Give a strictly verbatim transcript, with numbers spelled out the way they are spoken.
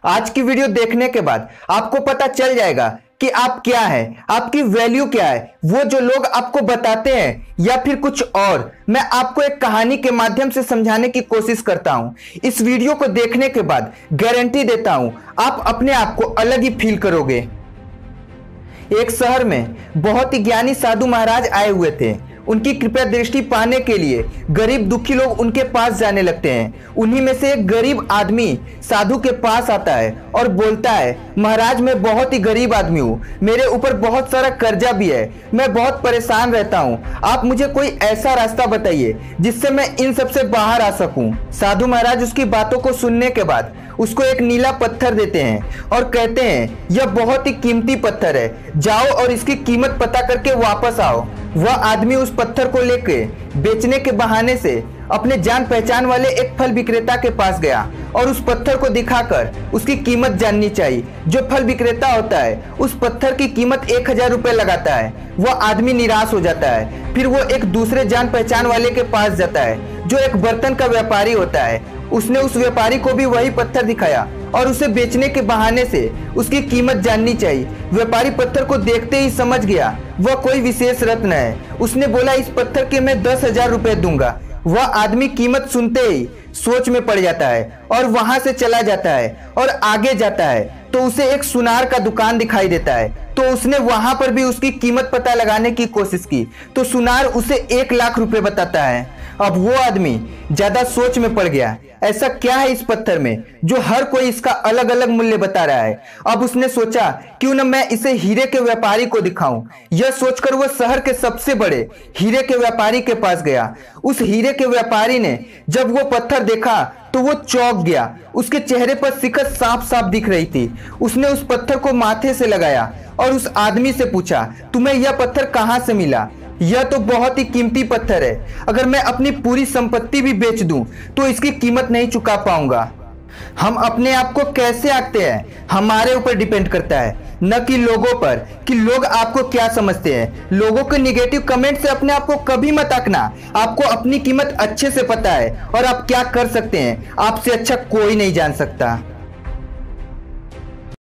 आज की वीडियो देखने के बाद आपको पता चल जाएगा कि आप क्या है, आपकी वैल्यू क्या है, वो जो लोग आपको बताते हैं या फिर कुछ और। मैं आपको एक कहानी के माध्यम से समझाने की कोशिश करता हूं। इस वीडियो को देखने के बाद गारंटी देता हूं आप अपने आप को अलग ही फील करोगे। एक शहर में बहुत ही ज्ञानी साधु महाराज आए हुए थे। उनकी कृपया दृष्टि पाने के लिए गरीब दुखी लोग उनके पास जाने लगते हैं। उन्हीं में से एक गरीब आदमी साधु के पास आता है और बोलता है, महाराज मैं बहुत ही गरीब आदमी हूँ, मेरे ऊपर बहुत सारा कर्जा भी है, मैं बहुत परेशान रहता हूँ, आप मुझे कोई ऐसा रास्ता बताइए जिससे मैं इन सब से बाहर आ सकूं। साधु महाराज उसकी बातों को सुनने के बाद उसको एक नीला पत्थर देते हैं और कहते हैं, यह बहुत ही कीमती पत्थर है, जाओ और इसकी कीमत पता करके वापस आओ। वह आदमी उस पत्थर को लेके बेचने के बहाने से अपने जान पहचान वाले एक फल विक्रेता के पास गया और उस पत्थर को दिखाकर उसकी कीमत जाननी चाहिए। जो फल विक्रेता होता है उस पत्थर की कीमत एक हजार रुपये लगाता है। वह आदमी निराश हो जाता है। फिर वो एक दूसरे जान पहचान वाले के पास जाता है जो एक बर्तन का व्यापारी होता है। उसने उस व्यापारी को भी वही पत्थर दिखाया और उसे बेचने के बहाने से उसकी कीमत जाननी चाहिए। व्यापारी पत्थर को देखते ही समझ गया वह कोई विशेष रत्न है। उसने बोला, इस पत्थर के मैं दस हजार रुपये दूंगा। वह आदमी कीमत सुनते ही सोच में पड़ जाता है और वहां से चला जाता है और आगे जाता है तो उसे एक सुनार का दुकान दिखाई देता है। तो उसने वहां पर भी उसकी कीमत पता लगाने की कोशिश की तो सुनार उसे एक लाख रुपए बताता है। अब वो आदमी ज्यादा सोच में पड़ गया, ऐसा क्या है इस पत्थर में जो हर कोई इसका अलग अलग मूल्य बता रहा है। अब उसने सोचा, क्यों न मैं इसे हीरे के व्यापारी को दिखाऊं। यह सोचकर वह शहर के सबसे बड़े हीरे के व्यापारी के पास गया। उस हीरे के व्यापारी ने जब वो पत्थर देखा तो वो चौंक गया। उसके चेहरे पर शिकत साफ साफ दिख रही थी। उसने उस पत्थर को माथे से लगाया और उस आदमी से पूछा, तुम्हें यह पत्थर कहां से मिला? यह तो बहुत ही कीमती पत्थर है, अगर मैं अपनी पूरी संपत्ति भी बेच दूं तो इसकी कीमत नहीं चुका पाऊंगा। हम अपने आप को कैसे आंकते हैं हमारे ऊपर डिपेंड करता है, न कि लोगों पर कि लोग आपको क्या समझते हैं। लोगों के निगेटिव कमेंट से अपने आप को कभी मत आंकना। आपको अपनी कीमत अच्छे से पता है और आप क्या कर सकते हैं आपसे अच्छा कोई नहीं जान सकता।